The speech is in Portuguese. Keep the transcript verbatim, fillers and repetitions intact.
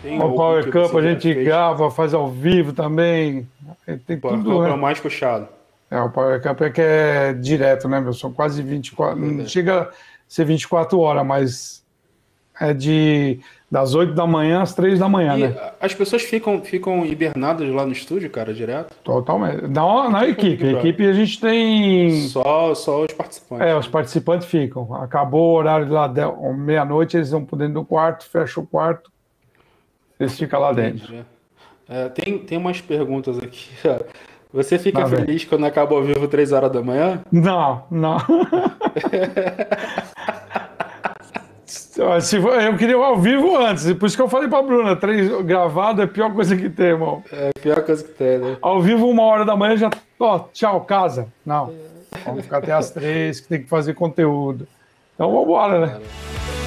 Tem O algum Power que Cup você a já gente fez? grava, faz ao vivo também. Tem Power tudo, Cup é né? o mais puxado. É, o Power Cup é que é direto, né, meu? São quase vinte e quatro. Não chega a ser vinte e quatro horas, mas é de das oito da manhã às três da manhã, E né? a- as pessoas ficam, ficam hibernadas lá no estúdio, cara, direto? Totalmente. Na, É na tipo um Big equipe. A Brother. equipe a gente tem. Só, só os É, participantes, os né? participantes ficam. Acabou o horário lá, de- meia-noite, eles vão por dentro do quarto, fecha o quarto, eles ficam lá dentro. Entendi. É, tem, tem umas perguntas aqui. Você fica Lá vem. feliz quando acaba ao vivo três horas da manhã? Não, não. Se for- Eu queria o ao vivo antes, por isso que eu falei pra Bruna, três gravado é a pior coisa que tem, irmão. É a pior coisa que tem, né? Ao vivo, uma hora da manhã, já, ó, tchau, casa. Não, vamos ficar até as três, que tem que fazer conteúdo. Então, vamos embora, né?